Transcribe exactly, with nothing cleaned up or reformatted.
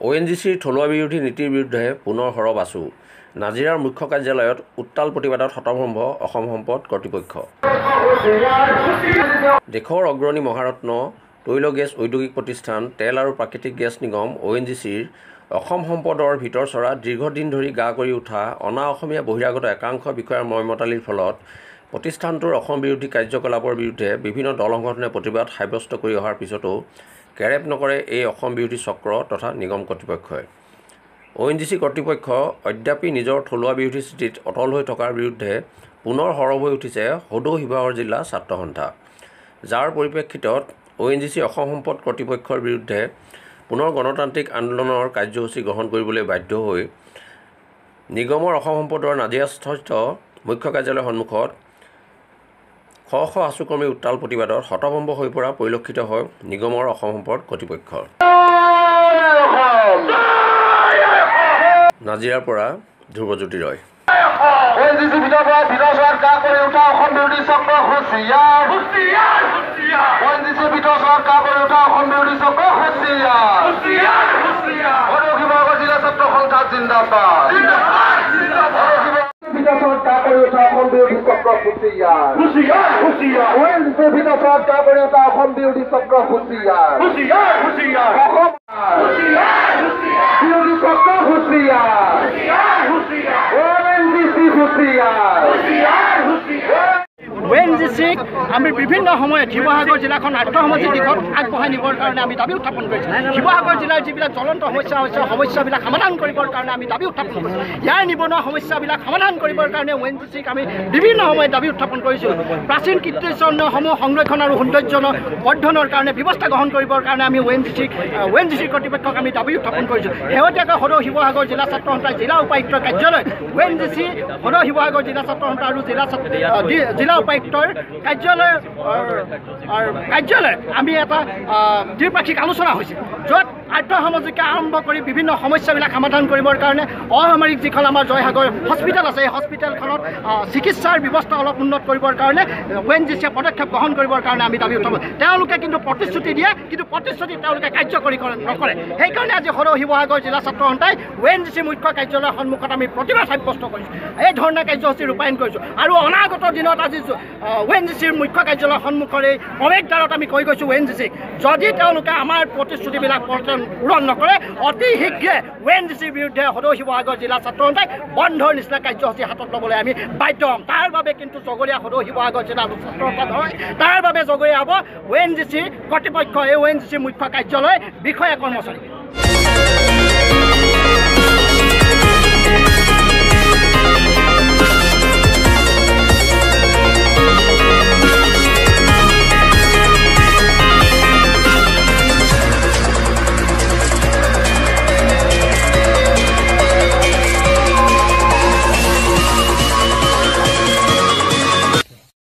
O N G Cৰ থলুৱা বিৰোধী নীতিৰ বিৰুদ্ধে পুনৰ সৰব আছু নাজিৰাৰ মুখ্য কাৰ্যালয়ত উত্তাল প্ৰতিবাদত হতভম্ব অসম সম্পদ কৰ্তৃপক্ষ দেশৰ অগ্ৰণী মহাৰত্ন তৈল গেছ ঔদ্যোগিক প্ৰতিষ্ঠান তেল আৰু প্ৰাকৃতিক গেছ নিগম O N G Cৰ অসম সম্পদৰ ভিতৰ চৰা দীৰ্ঘদিন ধৰি গা কৰি উঠা অনা অসমীয়া বহিৰাগত একাংশ বিষয়াৰ ময়মতালিৰ ফলত প্ৰতিষ্ঠানটোৰ অসম বিৰোধী কাৰ্যকলাপৰ বিৰুদ্ধে বিভিন্ন দল সংগঠনে প্ৰতিবাদ সাব্যস্ত কৰি অহাৰ পিছতো কেৰেপ নকৰে এই অসম বিৰোধী চক্ৰ তথা নিগম কৰ্তৃপক্ষই O N G C কৰ্তৃপক্ষ অদ্যাপি নিজৰ থলুৱা বিৰোধী স্থিতিত অটল হৈ থকাৰ বিৰুদ্ধে পুনৰ সৰব হৈ উঠিছে সদৌ শিৱসাগৰ জিলা ছাত্ৰ সন্থা যাৰ পৰিপ্ৰেক্ষিতত O N G C Assam সম্পদ কৰ্তৃপক্ষৰ বিৰুদ্ধে পুনৰ গণতান্ত্ৰিক আন্দোলনৰ কাৰ্যসূচী গ্ৰহণ কৰিবলৈ বাধ্য হৈ নিগমৰ অসম সম্পদৰ নাজিৰাস্থিত মুখ্য কাৰ্যালয়ৰ সন্মুখত শ শ আছুকৰ্মী উত্তাল প্ৰতিবাদত হতভম্ব হৈ পৰা পৰিলক্ষিত হয় নিগমৰ অসম সম্পদ কৰ্তৃপক্ষৰ নাজিৰাৰ পৰা ধ্ৰুৱজ্যোতি ৰয় O N G C ভিতৰৰ ভিতৰ চৰকাৰ কৰি উঠা অসম বিৰোধী চক্ৰ হুঁচিয়াৰ হুঁচিয়াৰ হুঁচিয়াৰ O N G C ভিতৰ চৰকাৰ কৰি উঠা অসম বিৰোধী চক্ৰ হুঁচিয়াৰ হুঁচিয়াৰ হুঁচিয়াৰ সদৌ শিৱসাগৰ জিলা ছাত্ৰ সন্থা জিন্দাবাদ জিন্দাবাদ জিন্দাবাদ ভিতৰ চৰকাৰ কৰি উঠা অসম বিৰোধী চক্ৰ হুঁচিয়াৰ হুঁচিয়াৰ হুঁচিয়াৰ O N G C ভিতৰ চৰকাৰ কৰি উঠা অসম বিৰোধী চক্ৰ হুঁচিয়াৰ হুঁচিয়াৰ হুঁচিয়াৰ অসম হুঁচিয়াৰ হুঁচিয়াৰ বিৰোধী চক্ৰ হুঁচিয়াৰ হুঁচিয়াৰ হুঁচিয়াৰ O N G C আমি বিভিন্ন সময়ত শিৱসাগৰ জিলাখন আৰ্থসামাজিক দিশত আগবঢ়াই নিবৰ কাৰণে আমি দাবী উত্থাপন কৰিছোঁ শিৱসাগৰ জিলাৰ যিবিলাক জ্বলন্ত সমস্যা হৈছে সমস্যাবিলাক সমাধান কৰিবৰ কাৰণে আমি দাবী উত্থাপন কৰিছোঁ ইয়াৰ নিবনুৱা সমস্যাবিলাক সমাধান কৰিবৰ কাৰণে O N G Cক আমি বিভিন্ন সময়ত দাবী উত্থাপন কৰিছোঁ প্ৰাচীন কীৰ্তিচিহ্নসমূহ সংৰক্ষণ আৰু সৌন্দৰ্য বৰ্ধনৰ কাৰণে ব্যৱস্থা গ্ৰহণ কৰিবৰ কাৰণে আমি O N G Cক O N G C কৰ্তৃপক্ষক আমি দাবী উত্থাপন কৰিছোঁ শেহতীয়াকৈ সদৌ শিৱসাগৰ জিলা ছাত্ৰ সন্থাৰ জিলা উপায়ুক্তৰ কাৰ্যালয় O N G C সদৌ শিৱসাগৰ জিলা ছাত্ৰ সন্থা আৰু জিলা জিলা উপায়ুক্তৰ কাৰ্যালয় কাৰ্যালয় আমি এটা দ্বিপাক্ষিক আলোচনা হৈছে য'ত আৰ্থসামাজিকে আৰম্ভ কৰি বিভিন্ন সমস্যাবিলাক সমাধান কৰিবৰ কাৰণে অসামৰিক যিখন আমাৰ জয়সাগৰ হস্পিটেল আছে এই হস্পিটেলখনত চিকিৎসাৰ ব্যৱস্থা অলপ উন্নত কৰিবৰ কাৰণে O N G Cয়ে পদক্ষেপ গ্ৰহণ কৰিবৰ কাৰণে আমি দাবী উঠাব তেওঁলোকে কিন্তু প্ৰতিশ্ৰুতি দিয়ে কিন্তু প্ৰতিশ্ৰুতি তেওঁলোকে কাৰ্যকৰী নকৰে সেইকাৰণে আজি সদৌ শিৱসাগৰ জিলা ছাত্ৰ সন্থাই O N G C মুখ্য কাৰ্যালয়ৰ সন্মুখত আমি প্ৰতিবাদ সাব্যস্ত কৰিছোঁ এই ধৰণৰ কাৰ্যসূচী ৰূপায়ণ কৰিছোঁ আৰু অনাগত দিনত আজি O N G Cৰ মুখ্য কাৰ্যালয়ৰ সন্মুখৰে প্ৰৱেশদ্বাৰত আমি কৈ গৈছোঁ O N G Cক যদি তেওঁলোকে আমাৰ প্ৰতিশ্ৰুতিবিলাক পূৰণ নকৰে অতি শীঘ্ৰে O N G Cৰ বিৰুদ্ধে সদৌ শিৱসাগৰ জিলা ছাত্ৰ সন্থাই বন্ধৰ নিচিনা কাৰ্যসূচী হাতত ল'বলৈ আমি বাধ্য হ'ম তাৰ বাবে কিন্তু জগৰীয়া সদৌ শিৱসাগৰ জিলা ছাত্ৰ সন্থা নহয় তাৰ বাবে জগৰীয়া হ'ব O N G C কৰ্তৃপক্ষ এই O N G C মুখ্য কাৰ্যালয় বিষয়া কৰ্মচাৰী